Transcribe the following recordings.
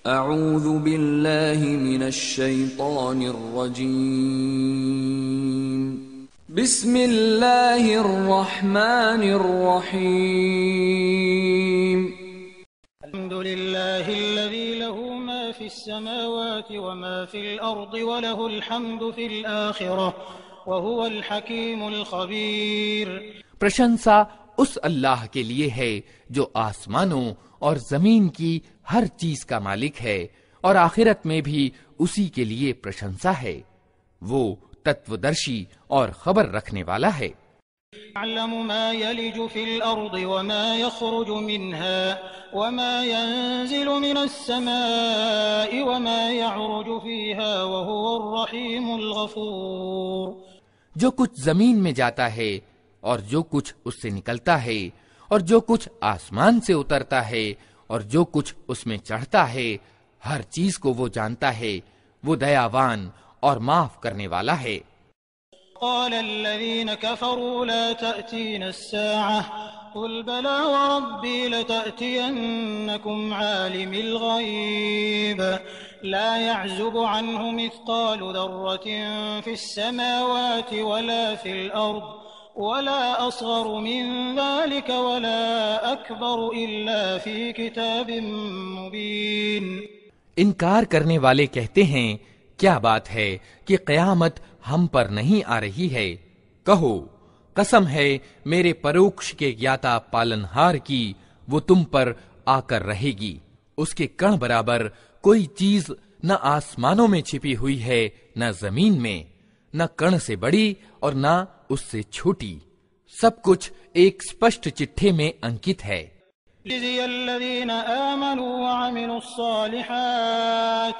اعوذ باللہ من الشیطان الرجیم بسم اللہ الرحمن الرحیم الحمد للہ الذی له ما فی السماوات وما فی الارض وله الحمد فی الآخرہ وهو الحکیم الخبیر۔ پرشنسا اس اللہ کے لیے ہے جو آسمانوں اور زمین کی ہر چیز کا مالک ہے، اور آخرت میں بھی اسی کے لیے پرشنسا ہے، وہ تتودرشی اور خبر رکھنے والا ہے۔ يعلم ما يلج في الأرض وما يخرج منها وما ينزل من السماء وما يعرج فيها وهو الرحيم الغفور۔ جو کچھ زمین میں جاتا ہے اور جو کچھ اس سے نکلتا ہے اور جو کچھ آسمان سے اترتا ہے اور جو کچھ اس میں چڑھتا ہے، ہر چیز کو وہ جانتا ہے، وہ دیاوان اور معاف کرنے والا ہے۔ قال الذين كفروا لا تأتين الساعة قل بلى وربي لتأتينكم عالم الغيب لا يعزب عنه مثقال ذرة في السماوات ولا في الأرض ولا أصغر من ذلك ولا أكبر إلا في كتاب مبين۔ انکار کرنے والے کہتے ہیں کیا بات ہے کہ قیامت ہم پر نہیں آ رہی ہے؟ کہو قسم ہے میرے پروکش کے گیاتا پالنہار کی، وہ تم پر آ کر رہے گی۔ اس کے کण برابر کوئی چیز نہ آسمانوں میں چھپی ہوئی ہے نہ زمین میں، نہ کण سے بڑی اور نہ اس سے چھوٹی، سب کچھ ایک سپشٹ چٹھے میں انکت ہے۔ لِيَجْزِيَ الَّذِينَ آمَنُوا وَعَمِلُوا الصَّالِحَاتِ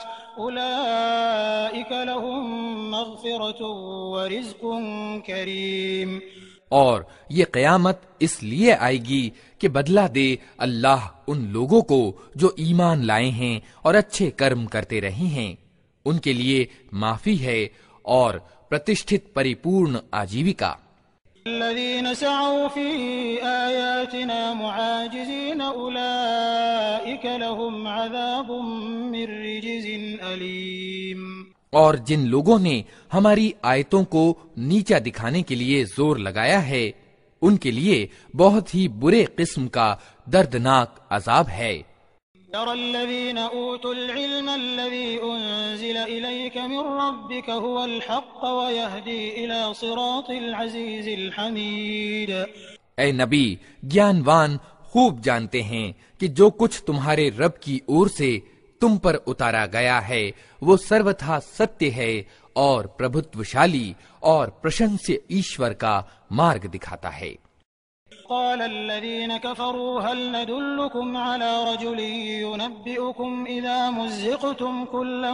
أُولَئِكَ لَهُم مَّغْفِرَةٌ وَرِزْقٌ كَرِيمٌ۔ اور یہ قیامت اس لیے آئے گی کہ بدلہ دے اللہ ان لوگوں کو جو ایمان لائے ہیں اور اچھے کرم کرتے رہے ہیں، ان کے لیے معافی ہے اور پرتشٹھت پریپورن آجیوکا۔ الذين سعوا في آياتنا معاجزين أولئك لهم عذاب من رجز أليم۔ اور جن لوگوں نے ہماری آیتوں کو نیچا دکھانے کے لیے زور لگایا ہے، ان کے لیے بہت ہی برے قسم کا دردناک عذاب ہے۔ يرى الذين أوتوا العلم الذي أنزل إليك من ربك هو الحق ويهدي إلى صراط العزيز الحميد۔ اے نبی، گیانوان خوب جانتے ہیں کہ جو کچھ تمہارے رب کی اور سے تم پر اتارا گیا ہے وہ سروتھا ستیہ ہے اور پربھتوشالی اور پرشنسیہ ایشور کا مارگ دکھاتا ہے۔ قال الذين كفروا هل ندلكم على رجل ينبئكم إذا مزقتم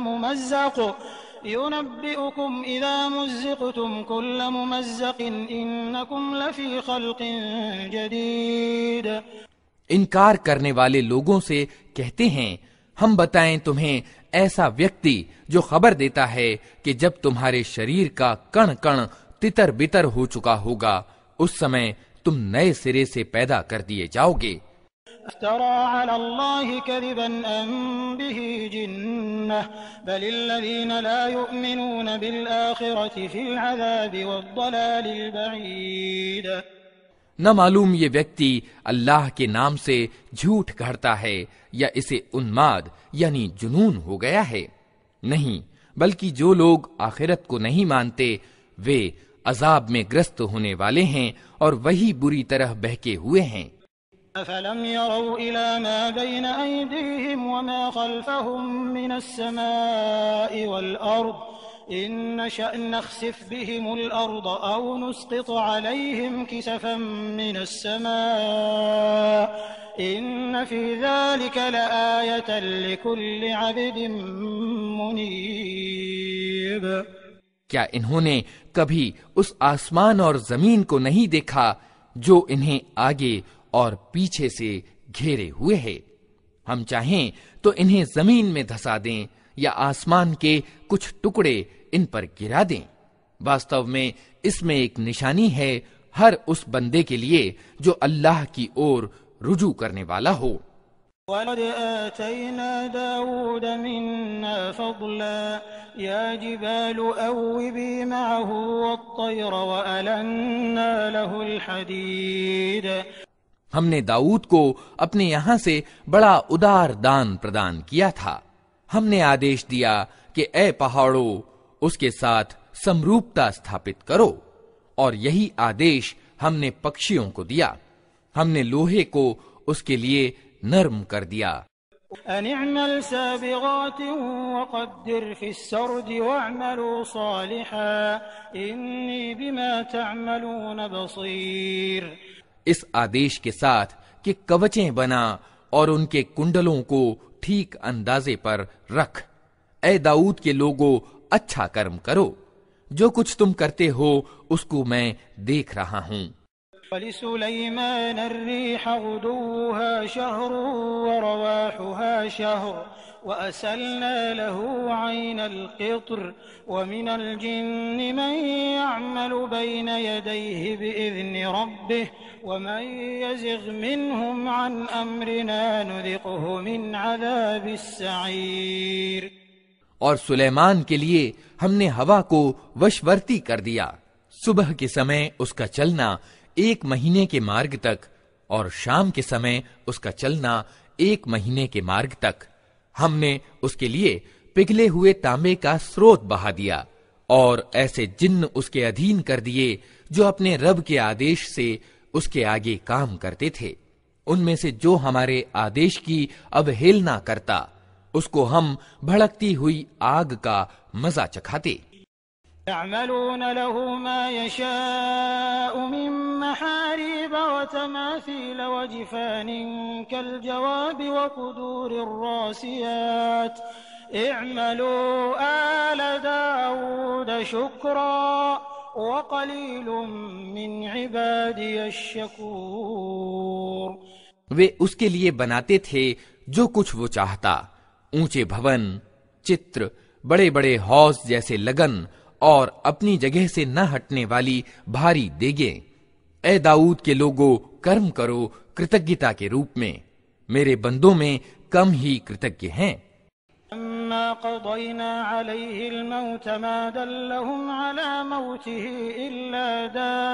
كل ممزق إنكم لفي خلق جديد۔ انکار کرنے والے لوگوں سے کہتے ہیں ہم بتائیں تمہیں ایسا ویکتی جو خبر دیتا ہے کہ جب تمہارے شریر کا کण کण تتر بتر ہو چکا ہوگا اس سمے تم نئے سرے سے پیدا کر دیے جاؤ گے۔ افترى على الله كذبا أم به جنة بل الذين لا يؤمنون بالآخرة في العذاب والضلال البعيد۔ نہ معلوم یہ ویکتی اللہ کے نام سے جھوٹ گھڑتا ہے یا اسے انماد یعنی جنون ہو گیا ہے، نہیں بلکہ جو لوگ آخرت کو نہیں مانتے وہ عذاب میں گرست ہونے والے ہیں اور وہی بری طرح بہکے ہوئے ہیں۔ أفلم يروا إلى ما بين أيديهم وما خلفهم من السماء والأرض إن نشأ نخسف بهم الأرض أو نسقط عليهم كسفا من السماء إن في ذلك لآية لكل عبد منيب۔ کیا انہوں نے کبھی اس آسمان اور زمین کو نہیں دیکھا جو انہیں آگے اور پیچھے سے گھیرے ہوئے ہے؟ ہم چاہیں تو انہیں زمین میں دھسا دیں یا آسمان کے کچھ ٹکڑے ان پر گرا دیں۔ واستو میں اس میں ایک نشانی ہے ہر اس بندے کے لیے جو اللہ کی اور رجوع کرنے والا ہو۔ وَلَقَدْ آتَيْنَا دَاوُودَ مِنَّا فَضْلًا يَا جِبَالُ أَوِّبِي مَعَهُ وَالطَّيْرَ وَأَلَنَّا لَهُ الْحَدِيدَ ہم نے داؤد کو اپنے یہاں سے بڑا ادار دان پردان کیا تھا۔ ہم نے آدیش دیا کہ اے پہاڑوں اس کے ساتھ سمروپتا استھاپت کرو، اور یہی آدیش ہم نے پکشیوں کو دیا۔ ہم نے لوہے کو اس کے لیے نرم کر دیا۔ أَنِ اعْمَلْ سَابِغَاتٍ وَقَدِّرْ فِي السَّرْدِ وَاعْمَلُوا صَالِحًا إِنِّي بِمَا تَعْمَلُونَ بَصِيرٌ۔ اس آدیش کے ساتھ کہ کوچیں بنا اور ان کے کنڈلوں کو ٹھیک اندازے پر رکھ۔ اے داؤد کے لوگوں، اچھا کرم کرو، جو کچھ تم کرتے ہو اس کو میں دیکھ رہا ہوں۔ وَلِسُلَيْمَانَ الرِّيحَ غُدُوُّهَا شَهْرٌ وَرَوَاحُهَا شَهْرٌ وَأَسَلْنَا لَهُ عَيْنَ الْقِطْرِ وَمِنَ الْجِنِّ مَن يَعْمَلُ بَيْنَ يَدَيْهِ بِإِذْنِ رَبِّهِ وَمَن يَزِغْ مِنْهُمْ عَنْ أَمْرِنَا نُذِقْهُ مِنْ عَذَابِ السَّعِيرِ۔ اور سلیمان کے لیے ہم نے ہوا کو وشورتی کر دیا، صبح کے سمے اس کا چلنا 1 مہینے کے مارگ تک، اور شام کے سمے اس کا چلنا 1 مہینے کے مارگ تک۔ ہم نے اس کے لیے پگھلے ہوئے تانبے کا سروت بہا دیا، اور ایسے جن اس کے ادھین کر دیے جو اپنے رب کے آدیش سے اس کے آگے کام کرتے تھے۔ ان میں سے جو ہمارے آدیش کی اوہیلنا کرتا، اس کو ہم بھڑکتی ہوئی آگ کا مزہ چکھاتے۔ يعملون له ما يشاء من محاريب وتماثيل وجفان كالجواب وقدور الراسيات اعملوا آل داود شكرا وقليل من عبادي الشكور۔ وہ اس کے لیے بناتے تھے جو کچھ وہ چاہتا، اونچے بھون، چتر، بڑے بڑے حوض جیسے لگن، اور اپنی جگہ سے نہ ہٹنے والی بھاری دیگیں۔ اے داؤد کے لوگوں، کرم کرو کرتجتا کے روپ میں، میرے بندوں میں کم ہی کرتج્ઞ ہیں۔ لما قضينا عليه الموت ما دلهم على موته إلا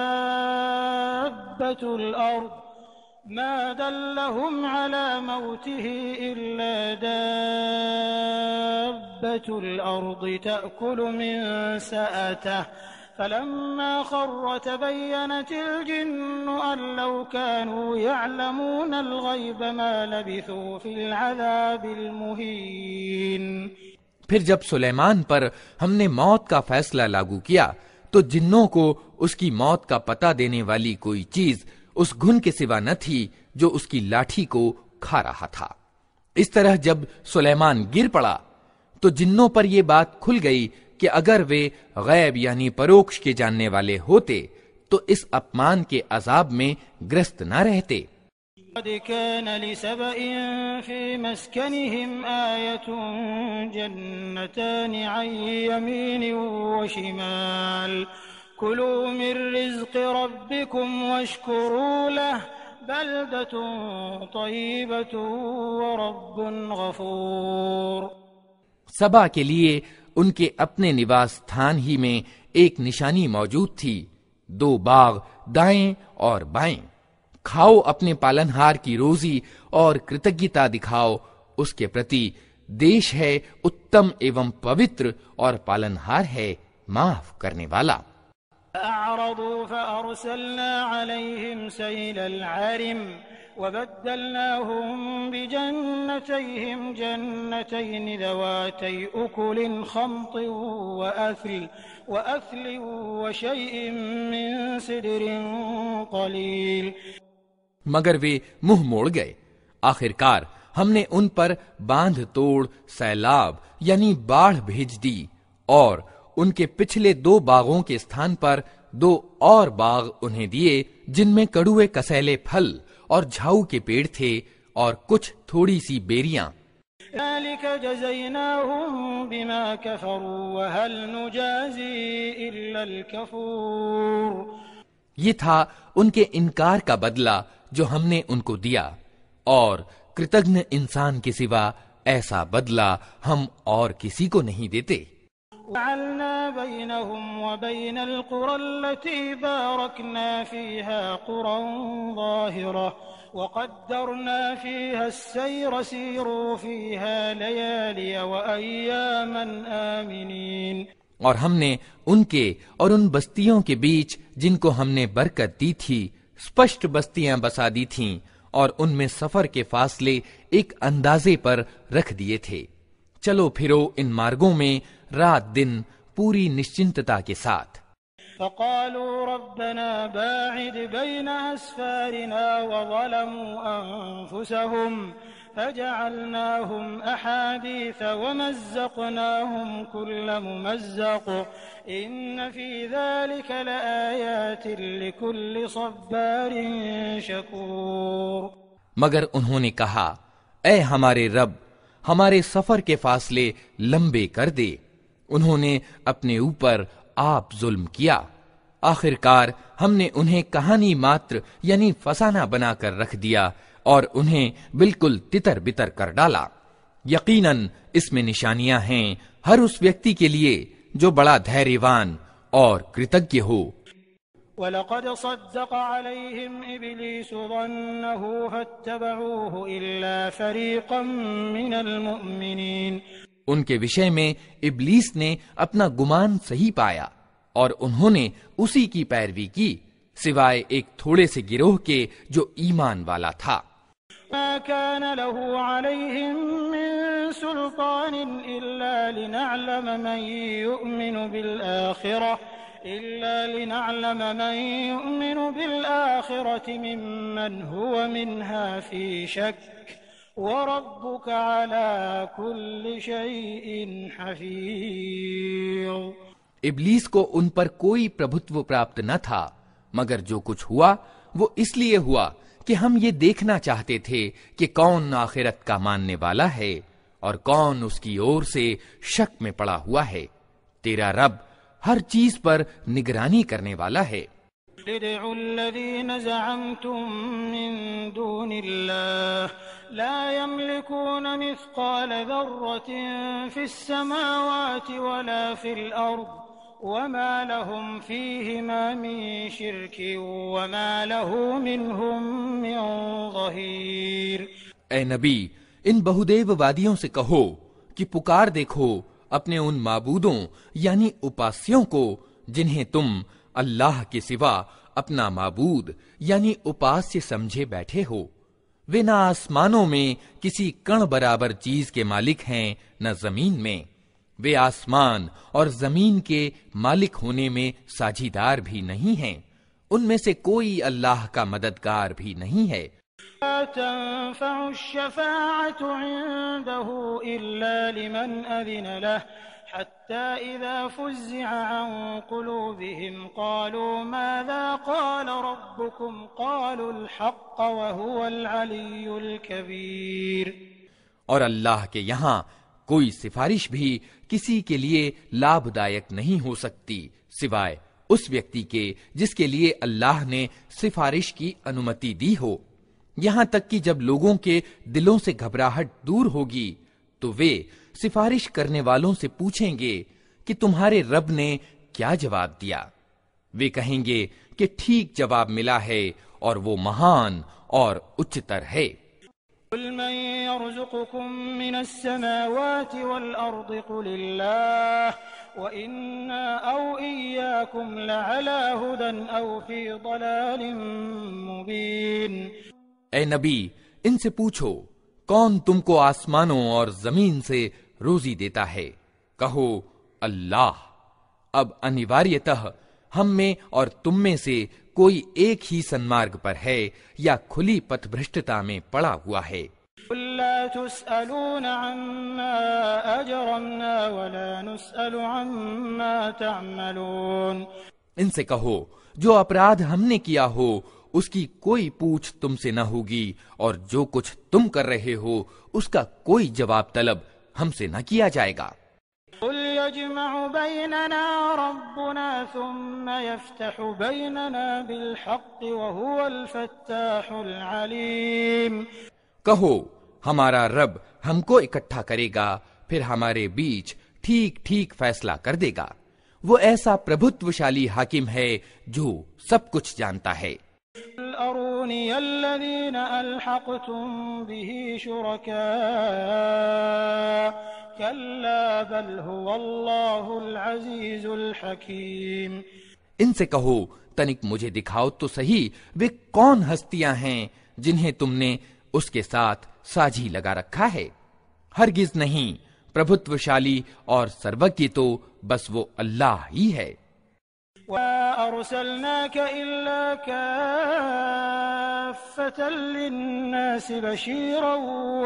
دابة الأرض ما دلهم على موته إلا دابة الأرض تأكل من سأته فلما خر تبينت الجن أن لو كانوا يعلمون الغيب ما لبثوا في العذاب المهين۔ پھر جب سلیمان پر ہم نے موت کا فیصلہ لاگو کیا تو جنوں کو اس کی موت کا پتہ دینے والی کوئی چیز اس گھن کے سوا نہ تھی جو اس کی لاٹھی کو کھا رہا تھا۔ اس طرح جب سلیمان گر پڑا تو جنوں پر یہ بات کھل گئی کہ اگر وہ غیب یعنی پروکش کے جاننے والے ہوتے تو اس اپمان کے عذاب میں گرست نہ رہتے۔ قد كان لسبإ في مسكنهم آية جنتان عن يمين وشمال كلوا من رزق ربكم واشكروا له بلدة طيبة ورب غفور۔ سبا کے لیے ان کے اپنے نواس تھان ہی میں ایک نشانی موجود تھی، 2 باغ دائیں اور بائیں۔ کھاؤ اپنے پالنہار کی روزی اور کرتجتا دکھاؤ اس کے پرتی۔ دیش ہے اتم ایوم پوتر اور پالنہار ہے معاف کرنے والا۔ فأعرضوا فأرسلنا عليهم سيل العرم وبدلناهم بجنتيهم جنتين ذواتي أكل خمط وأثل وشيء من سدر قليل۔ مگر وہ منہ موڑ گئے۔ آخرکار ہم نے ان پر باندھ توڑ سیلاب یعنی باڑھ بھیج دی، اور ان کے پچھلے 2 باغوں کے استھان پر 2 اور باغ انہیں دیے جن میں کڑوے کسیلے پھل اور جھاؤ کے پیڑ تھے اور کچھ تھوڑی سی بیریاں۔ ذلك جزيناهم بما كفروا وهل نجازي إلا الكفور۔ یہ تھا ان کے انکار کا بدلہ جو ہم نے ان کو دیا، اور कृतज्ञ इंसान के सिवा ऐसा बदला हम और किसी को नहीं देते। وجعلنا بينهم وبين القرى التي باركنا فيها قرى ظاهرة وقدرنا فيها السير سيروا فيها ليالي وأياما آمنين۔ اور ہم نے ان کے اور ان بستیوں کے بیچ جن کو ہم نے برکت دی تھی اسپشٹ بستیاں بسا دی تھیں اور ان میں سفر کے فاصلے ایک اندازے پر رکھ دیے تھے۔ چلو پھرو ان مارگوں میں رات دن پوری نشچنتتا کے ساتھ۔ فقالوا ربنا باعد بين أسفارنا وظلموا أنفسهم فجعلناهم أحاديث ومزقناهم كل ممزق إن في ذلك لآيات لكل صبار شكور۔ مگر انہوں نے کہا اے ہمارے رب ہمارے سفر کے فاصلے لمبے کر دے۔ انہوں نے اپنے اوپر آپ ظلم کیا، آخر کار ہم نے انہیں کہانی ماتر یعنی فسانہ بنا کر رکھ دیا اور انہیں بالکل تتر بتر کر ڈالا۔ یقیناً اس میں نشانیاں ہیں ہر اس ویکتی کے لیے جو بڑا دھیریوان اور کرتجఞ ہو۔ وَلَقَدْ صَدَّقَ عَلَيْهِمْ إِبْلِيسُ ظَنَّهُ فَاتَّبَعُوهُ إِلَّا فَرِيقًا مِّنَ الْمُؤْمِنِينَ۔ ان کے وشے میں ابلیس نے اپنا گمان صحیح پایا اور انہوں نے اسی کی پیروی کی سوائے ایک تھوڑے سے گروہ کے جو ایمان والا تھا۔ ما كان له عليهم من سلطان إلا لنعلم من يؤمن بالآخرة ممن هو منها في شك وَرَبُّكَ عَلَى كُلِّ شَيْءٍ حَفِيظٌ۔ ابلیس کو ان پر کوئی پربھتو پراپت نہ تھا، مگر جو کچھ ہوا وہ اس لیے ہوا کہ ہم یہ دیکھنا چاہتے تھے کہ کون آخرت کا ماننے والا ہے اور کون اس کی اور سے شک میں پڑا ہوا ہے۔ تیرا رب ہر چیز پر نگرانی کرنے والا ہے۔ ادعوا الذين زعمتم من دون الله لا يملكون مثقال ذرة في السماوات ولا في الأرض وما لهم فيهما من شرك وما له منهم من ظهير۔ اے نبی ان بہودیو وادیوں سے کہو کہ پکار دیکھو اپنے ان معبودوں یعنی اپاسیوں کو جنہیں تم اللہ کے سوا اپنا معبود یعنی اپاسیہ سمجھے بیٹھے ہو۔ وہ نہ آسمانوں میں کسی کण برابر چیز کے مالک ہیں نہ زمین میں، وہ آسمان اور زمین کے مالک ہونے میں ساجھیدار بھی نہیں ہیں، ان میں سے کوئی اللہ کا مددگار بھی نہیں ہے۔ لا تنفع الشفاعة عنده إلا لمن أذن له حتى إذا فزع عن قلوبهم قالوا ماذا قال ربكم قالوا الحق وهو العلي الكبير۔ اور اللہ کے یہاں کوئی سفارش بھی کسی کے لیے لابھدائک نہیں ہو سکتی سوائے اس ویکتی کے جس کے لیے اللہ نے سفارش کی انمتی دی ہو۔ یہاں تک کہ جب لوگوں کے دلوں سے گھبراہٹ دور ہوگی تو وہ سفارش کرنے والوں سے پوچھیں گے کہ تمہارے رب نے کیا جواب دیا؟ وہ کہیں گے کہ ٹھیک جواب ملا ہے اور وہ مہان اور اچتر ہے۔ قل من يرزقكم من السماوات والأرض قل الله وإنا أو إياكم لعلى هدى أو في ضلال مبين۔ اے نبی ان سے پوچھو کون تم کو آسمانوں اور زمین سے روزی دیتا ہے؟ کہو اللہ۔ اب انیواریتہ ہم میں اور تم میں سے کوئی ایک ہی سنمارگ پر ہے یا کھلی پتھ بھرشٹتا میں پڑا ہوا ہے۔ قل لا تسألون عما أجرمنا ولا نسأل عما تعملون۔ ان سے کہو جو اپرادھ ہم نے کیا ہو اس کی کوئی پوچھ تم سے نہ ہوگی اور جو کچھ تم کر رہے ہو اس کا کوئی جواب طلب ہم سے نہ کیا جائے گا۔ قل يجمع بيننا ربنا ثم يفتح بيننا بالحق وهو الفتاح العليم۔ کہو ہمارا رب ہم کو اکٹھا کرے گا، پھر ہمارے بیچ ٹھیک ٹھیک فیصلہ کر دے گا۔ وہ ایسا پربھتوشالی حاکم ہے جو سب کچھ جانتا ہے۔ أروني الذين ألحقتم به شركاء كلا بل هو الله العزيز الحكيم۔ ان سے کہو تنک مجھے دکھاؤ تو صحیح وہ کون ہستیاں ہیں جنہیں تم نے اس کے ساتھ ساجھی لگا رکھا ہے۔ ہرگز نہیں، پربھتوشالی اور سروگی تو بس وہ اللہ ہی ہے۔ وَمَا أَرْسَلْنَاكَ إِلَّا كَافَّةً لِلنَّاسِ بَشِيرًا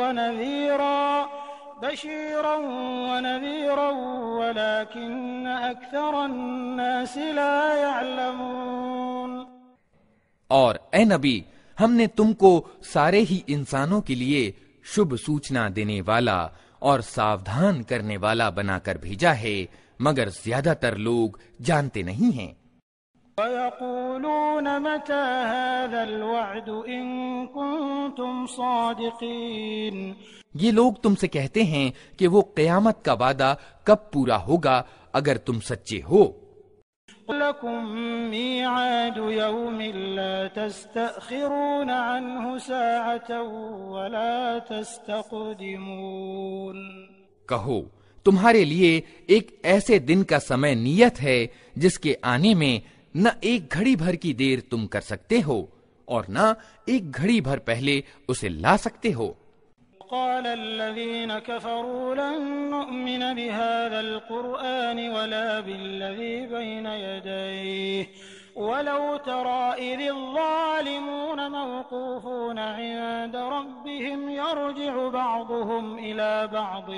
وَنَذِيرًا وَلَكِنَّ أَكْثَرَ النَّاسِ لَا يَعْلَمُونَ۔ اور اے نبی، ہم نے تم کو سارے ہی انسانوں کے لیے شبھ سوچنا دینے والا اور ساودھان کرنے والا بنا کر بھیجا ہے، مگر زیادہ تر لوگ جانتے نہیں ہیں۔ وَيَقُولُونَ مَتَى هَذَا الْوَعْدُ إِن كُنتُمْ صَادِقِينَ۔ یہ لوگ تم سے کہتے ہیں کہ وہ قیامت کا وعدہ کب پورا ہوگا اگر تم سچے ہو۔ لَكُم مِّيعَادُ يَوْمٍ لَّا تَسْتَأْخِرُونَ عَنْهُ سَاعَةً وَلَا تَسْتَقْدِمُونَ۔ کہو تمہارے لیے ایک ایسے دن کا سمے نیت ہے جس کے آنے میں نہ ایک گھڑی بھر کی دیر تم کر سکتے ہو اور نہ ایک گھڑی بھر پہلے اسے لا سکتے ہو۔ قال الذين كفروا لن نؤمن بهذا القرآن ولا بالذي بين يديه ولو ترى إذ الظالمون موقوفون عند ربهم يرجع بعضهم إلى بعض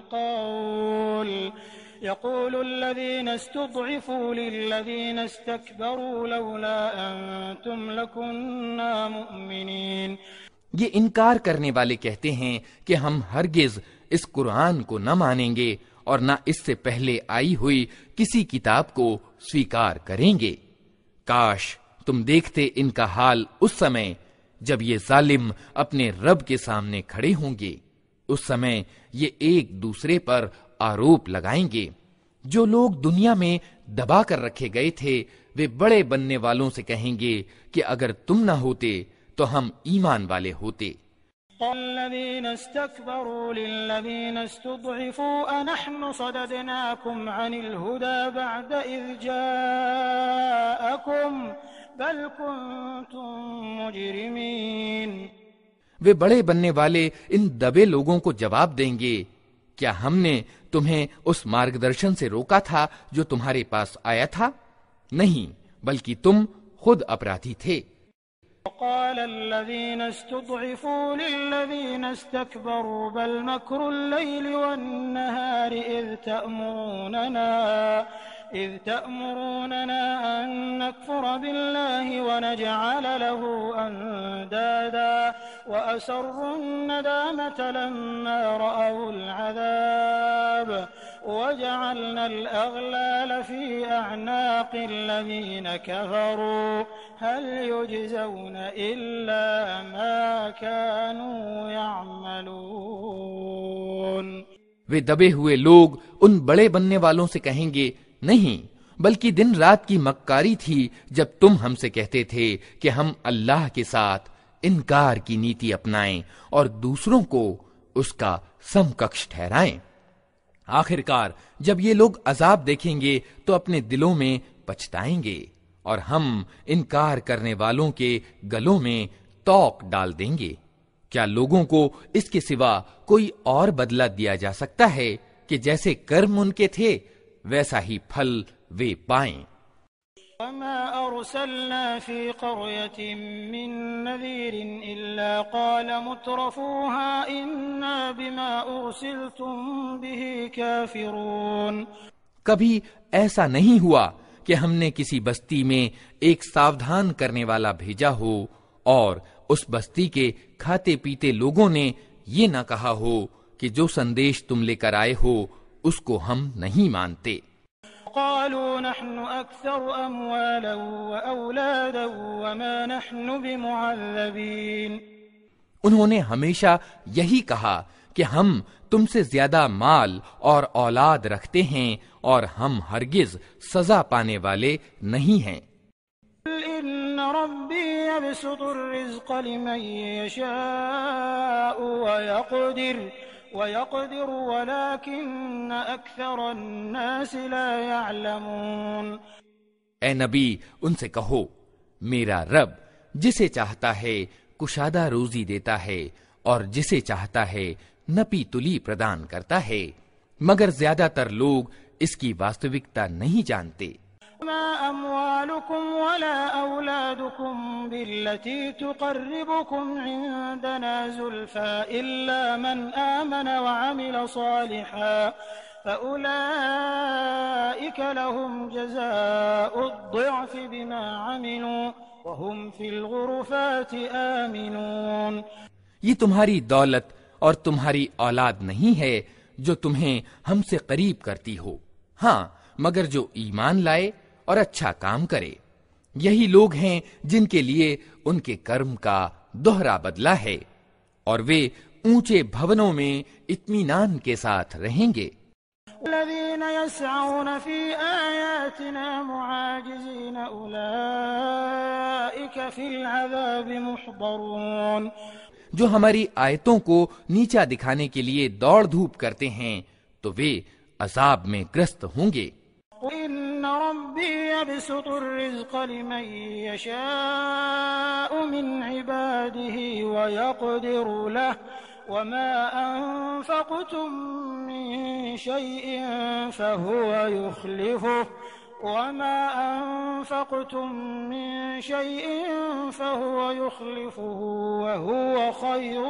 القول يقول الذين استضعفوا للذين استكبروا لولا أنتم لكنا مؤمنين۔ یہ انکار کرنے والے کہتے ہیں کہ ہم ہرگز اس قرآن کو نہ مانیں گے اور نہ اس سے پہلے آئی ہوئی کسی کتاب کو سویکار کریں گے۔ کاش تم دیکھتے ان کا حال اس سمے جب یہ ظالم اپنے رب کے سامنے کھڑے ہوں گے۔ اس سمے یہ ایک دوسرے پر آروپ لگائیں گے۔ جو لوگ دنیا میں دبا کر رکھے گئے تھے وہ بڑے بننے والوں سے کہیں گے کہ اگر تم نہ ہوتے تو ہم ایمان والے ہوتے۔ الذين استكبروا للذين استضعفوا أنحن صددناكم عن الهدى بعد إذ جاءكم بل كنتم مجرمين۔ وہ بڑے بننے والے ان دبے لوگوں کو جواب دیں گے، کیا ہم نے تمہیں اس مارگدرشن سے روکا تھا جو تمہارے پاس آیا تھا؟ نہیں، بلکہ تم خود اپرادھی تھے۔ وقال الذين استضعفوا للذين استكبروا بل مكر الليل والنهار إذ تأمروننا أن نكفر بالله ونجعل له أندادا وأسروا الندامة لما رأوا العذاب وجعلنا الأغلال في أعناق الذين كفروا هل يجزون إلا ما كانوا يعملون۔ وہ دبے ہوئے لوگ ان بڑے بننے والوں سے کہیں گے، نہیں، بلکہ دن رات کی مکاری تھی جب تم ہم سے کہتے تھے کہ ہم اللہ کے ساتھ انکار کی نیتی اپنائیں اور دوسروں کو اس کا سمکش ٹھہرائیں۔ آخرکار جب یہ لوگ عذاب دیکھیں گے تو اپنے دلوں میں پچھتائیں گے اور ہم انکار کرنے والوں کے گلوں میں توق ڈال دیں گے۔ کیا لوگوں کو اس کے سوا کوئی اور بدلہ دیا جا سکتا ہے کہ جیسے کرم ان کے تھے ویسا ہی پھل وہ پائیں۔ وما أرسلنا في قرية من نذير إلا قال مترفوها إنا بما أرسلتم به كافرون۔ کبھی ایسا نہیں ہوا کہ ہم نے کسی بستی میں ایک ساودھان کرنے والا بھیجا ہو اور اس بستی کے کھاتے پیتے لوگوں نے یہ نہ کہا ہو کہ جو سندیش تم لے کر آئے ہو اس کو ہم نہیں مانتے۔ قالوا نحن أكثر أموالا وأولادا وما نحن بمعذبين۔ انہوں نے ہمیشہ یہی کہا کہ ہم تم سے زیادہ مال اور اولاد رکھتے ہیں اور ہم ہرگز سزا پانے والے نہیں ہیں۔ إن ربي يبسط الرزق لمن يشاء ويقدر ولكن أكثر الناس لا يعلمون۔ اے نبی ان سے کہو میرا رب جسے چاہتا ہے کشادہ روزی دیتا ہے اور جسے چاہتا ہے نپی تلی پردان کرتا ہے، مگر زیادہ تر لوگ اس کی واستوکتا نہیں جانتے۔ ما أموالكم ولا أولادكم بالتي تقربكم عندنا زلفى إلا من آمن وعمل صالحا فأولئك لهم جزاء الضعف بما عملوا وهم في الغرفات آمنون۔ یہ تمہاری دولت اور تمہاری اولاد نہیں ہے جو تمہیں ہم سے قریب کرتی ہو، ہاں مگر جو ایمان لائے اور اچھا کام کرے، یہی لوگ ہیں جن کے لیے ان کے کرم کا دوہرا بدلہ ہے، اور وہ اونچے بھونوں میں اطمینان کے ساتھ رہیں گے۔ الذين يسعون في آياتنا معاجزين أولئك في العذاب محضرون۔ جو ہماری آیتوں کو نیچا دکھانے کے لیے دوڑ دھوپ کرتے ہیں تو وہ عذاب میں گرست ہوں گے۔ إن ربي يبسط الرزق لمن يشاء من عباده ويقدر له وما أنفقتم من شيء فهو يخلفه وما أنفقتم من شيء فهو يخلفه وهو خير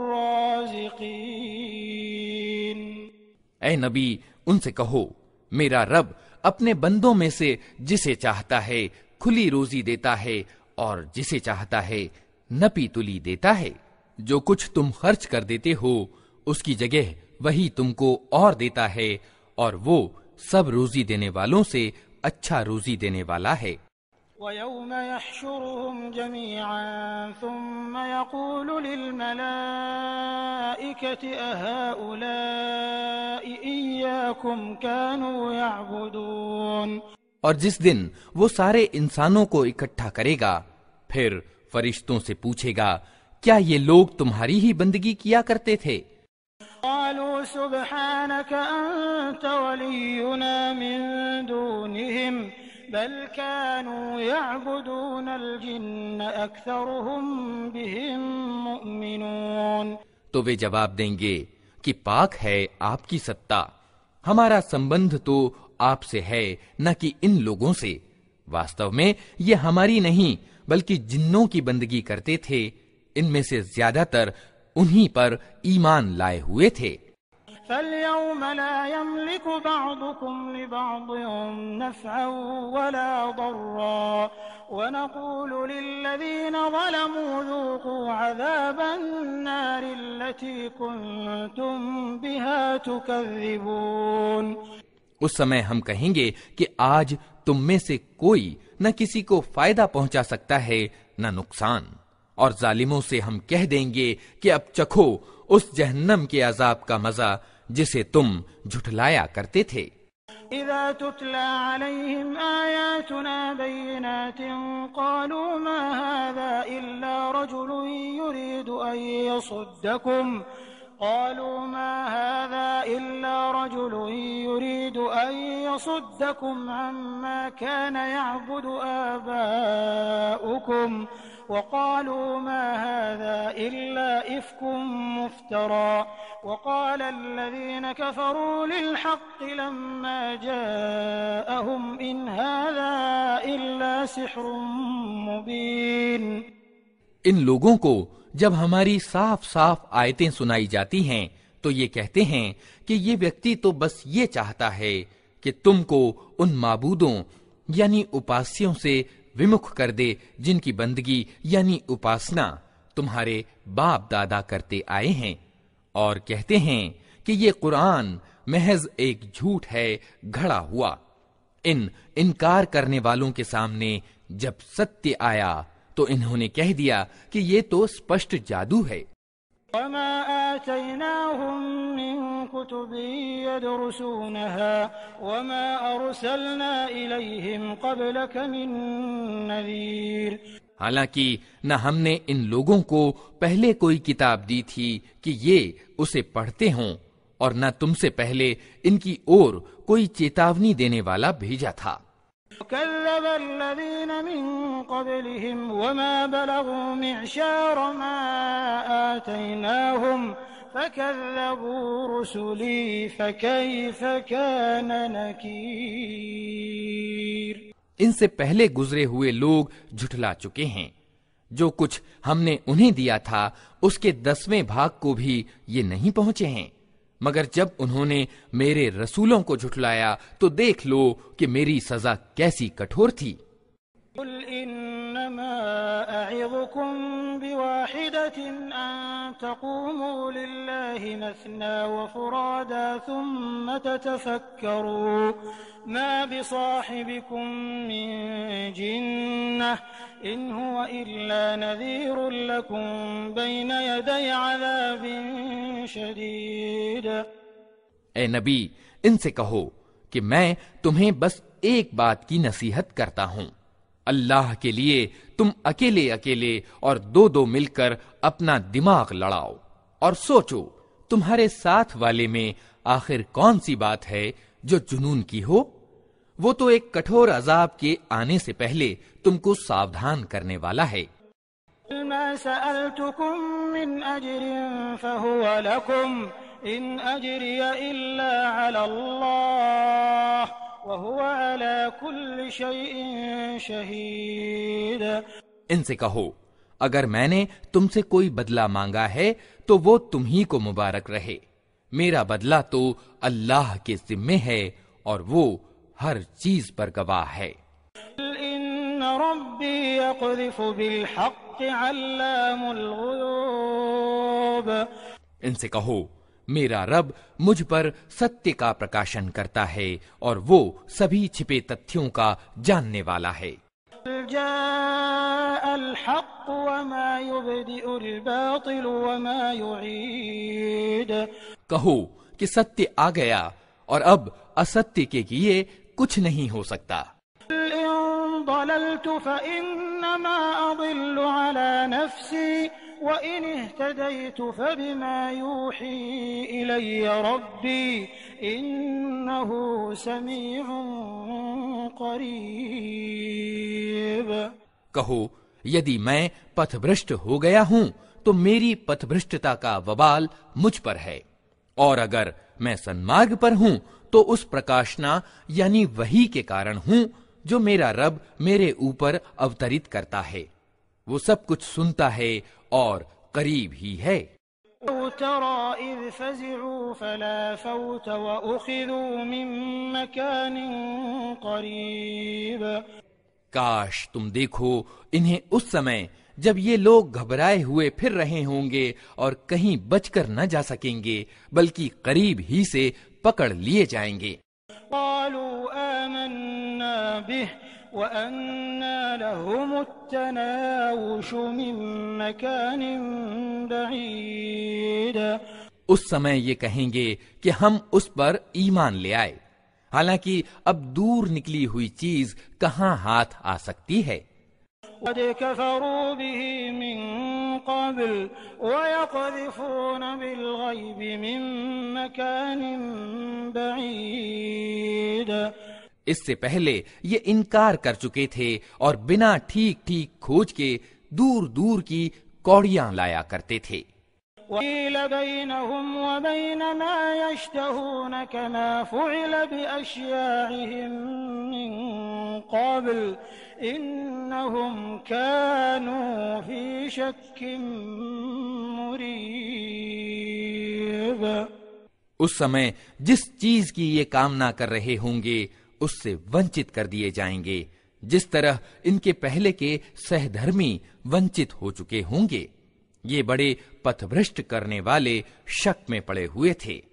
الرازقين۔ اے نبی ان سے کہو میرا رب اپنے بندوں میں سے جسے چاہتا ہے کھلی روزی دیتا ہے اور جسے چاہتا ہے نپی تلی دیتا ہے۔ جو کچھ تم خرچ کر دیتے ہو اس کی جگہ وہی تم کو اور دیتا ہے، اور وہ سب روزی دینے والوں سے اچھا روزی دینے والا ہے۔ وَيَوْمَ يَحْشُرُهُمْ جَمِيعًا ثُمَّ يَقُولُ لِلْمَلَائِكَةِ أَهَؤُلَاءِ إِيَّاكُمْ كَانُوا يَعْبُدُونَ۔ اور جس دن وہ سارے انسانوں کو اکٹھا کرے گا، پھر فرشتوں سے پوچھے گا کیا یہ لوگ تمہاری ہی بندگی کیا کرتے تھے؟ قالوا سبحانك أنت ولينا من دونهم بل كانوا يعبدون الجن أكثرهم بهم مؤمنون۔ تو وہ جواب دیں گے کہ پاک ہے آپ کی ستا، ہمارا سمبندھ تو آپ سے ہے نہ کہ ان لوگوں سے، واستو میں یہ ہماری نہیں بلکہ جنوں کی بندگی کرتے تھے، ان میں سے زیادہ تر انہی پر ایمان لائے ہوئے تھے۔ فَالْيَوْمَ لَا يَمْلِكُ بَعْضُكُمْ لِبَعْضٍ نَفْعًا وَلَا ضَرًّا وَنَقُولُ لِلَّذِينَ ظَلَمُوا ذُوقُوا عَذَابَ النَّارِ الَّتِي كُنتُمْ بِهَا تُكَذِّبُونَ۔ اس سمے ہم کہیں گے کہ آج تم میں سے کوئی نہ کسی کو فائدہ پہنچا سکتا ہے نہ نقصان، اور ظالموں سے ہم کہہ دیں گے کہ اب چکھو اس جہنم کے عذاب کا مزہ جسے تم جھٹلایا کرتے تھے۔ اذا تتلى عليهم آياتنا بينات قالوا ما هذا إلا رجل يريد أن يصدكم عما كان يعبد آباؤكم وقالوا ما هذا إلا إفك مفترى وقال الذين كفروا للحق لما جاءهم إن هذا إلا سحر مبين۔ ان لوگوں کو جب ہماری صاف صاف آیتیں سنائی جاتی ہیں تو یہ کہتے ہیں کہ یہ ویکتی تو بس یہ چاہتا ہے کہ تم کو ان معبودوں یعنی اپاسیوں سے ومکھ کر دے جن کی بندگی یعنی اپاسنا تمہارے باپ دادا کرتے آئے ہیں، اور کہتے ہیں کہ یہ قرآن محض ایک جھوٹ ہے گھڑا ہوا۔ ان انکار کرنے والوں کے سامنے جب ستیہ آیا تو انہوں نے کہہ دیا کہ یہ تو اسپشٹ جادو ہے۔ وما آتيناهم من كتب يدرسونها وما أرسلنا إليهم قبلك من نذير. حالانکہ نہ ہم نے ان لوگوں کو پہلے کوئی کتاب دی تھی کہ یہ اسے پڑھتے ہوں، اور نہ تم سے پہلے ان کی اور کوئی چیتاونی دینے والا بھیجا تھا. كذب الذين من قبلهم وما بلغوا معشار ما آتيناهم فكذبوا رسلي فكيف كان نكير. ان سے پہلے گزرے ہوئے لوگ جھٹلا چکے ہیں. جو کچھ ہم نے انہیں دیا تھا اس کے 10ویں بھاگ کو بھی یہ نہیں پہنچے ہیں، مگر جب انہوں نے میرے رسولوں کو جھٹلایا تو دیکھ لو کہ میری سزا کیسی کٹھور تھی. قل انما اعظكم بواحدة ان تقوموا لله مثنى وفرادا ثم تتفكروا ما بصاحبكم من جنة ان هو الا نذير لكم بين يدي عذاب شديد. اے نبی، ان سے کہو کہ میں تمہیں بس ایک بات کی نصیحت کرتا ہوں. اللہ کے لیے تم اکیلے اکیلے اور دو مل کر اپنا دماغ لڑاؤ اور سوچو تمہارے ساتھ والے میں آخر کون سی بات ہے جو جنون کی ہو. وہ تو ایک کٹھور عذاب کے آنے سے پہلے تم کو ساودھان کرنے والا ہے. ما سألتكم من أجر فهو لكم إن أجري إلا على الله وهو على كل شيء شهيد. ان سے کہو اگر میں نے تم سے کوئی بدلہ مانگا ہے تو وہ تم ہی کو مبارک رہے. میرا بدلہ تو اللہ کے ذمے ہے اور وہ ہر چیز پر گواہ ہے. ان ربی یقذف بالحق علام الغیوب. ان سے کہو میرا رب مجھ پر ستیہ کا پرکاشن کرتا ہے اور وہ سبھی چھپے تتھیوں کا جاننے والا ہے. جاء الحق وما يبدئ الباطل وما يعيد. کہو کہ ستیہ آ گیا اور اب استیہ کے کیے کچھ نہیں ہو سکتا. ان ضللت فانما اضل على نفسي وان اهتديت فبما يوحي الي ربي انه سميع قریب. کہو یدی میں پتھ بھرشٹ ہو گیا ہوں تو میری پتھ بھرشٹتا کا وبال مجھ پر ہے، اور اگر میں سنمارگ پر ہوں تو اس پرکاشنا یعنی وحی کے کارن ہوں جو میرا رب میرے اوپر اوترت کرتا ہے. وہ سب کچھ سنتا ہے اور قریب ہی ہے. ترى اذ فزعوا فلا فوت واخذوا من مكان قريب. کاش تم دیکھو انہیں اس سمے جب یہ لوگ گھبرائے ہوئے پھر رہے ہوں گے اور کہیں بچ کر نہ جا سکیں گے بلکہ قریب ہی سے پکڑ لیے جائیں گے. قالوا آمنا به وأنا لهم التناوش من مكان بعيد. اس سمے یہ کہیں گے کہ ہم اس پر ایمان لے آئے، حالانکہ اب دور نکلی ہوئی چیز کہاں ہاتھ آ سکتی ہے. قد كفروا به من قبل ويقذفون بالغيب من مكان بعيد. اس سے پہلے یہ انکار کر چکے تھے اور بنا ٹھیک کھوج کے دور دور کی کوڑیاں لایا کرتے تھے. وَقِيلَ بَيْنَهُمْ وَبَيْنَ مَا يَشْتَهُونَ كَمَا فُعِلَ بِأَشْيَاعِهِمْ مِنْ قَبْلُ إِنَّهُمْ كَانُوا فِي شَكٍّ مُرِيبٍ. اس سمے جس چیز کی یہ کامنا کر رہے ہوں گے اس سے ونچت کر دیے جائیں گے، جس طرح ان کے پہلے کے سہ دھرمی ونچت ہو چکے ہوں گے. یہ بڑے پتھ بھرشٹ کرنے والے شک میں پڑے ہوئے تھے.